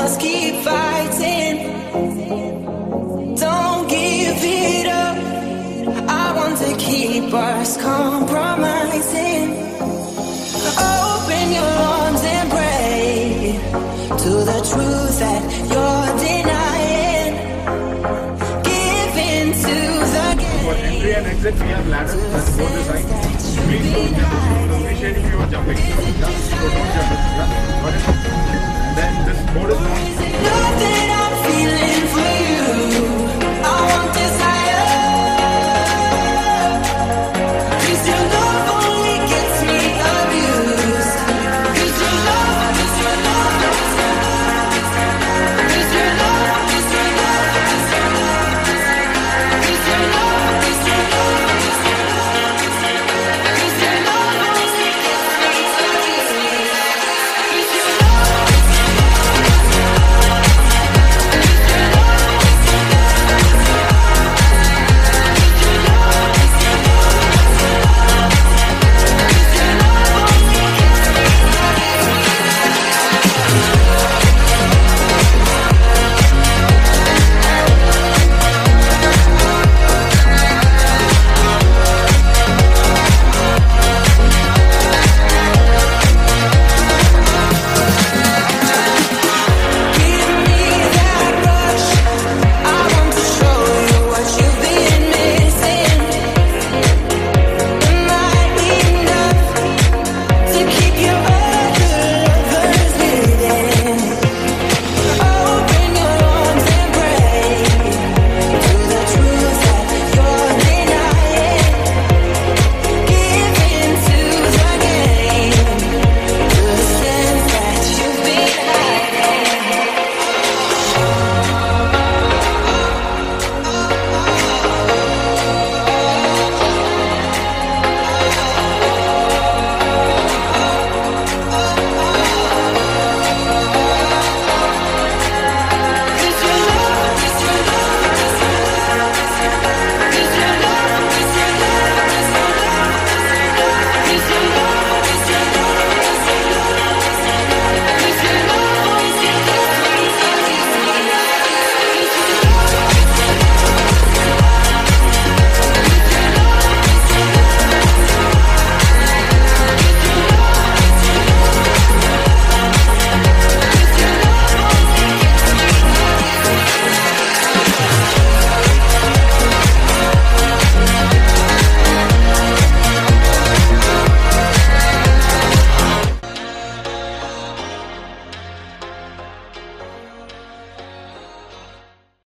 must keep fighting. Don't give it up. I want to keep us compromising. Open your arms and pray to the truth that you're denying. Give in to the game. For entry and exit, we have ladders. That's both the sides. Please don't jump. Appreciate if you are jumping. So don't jump.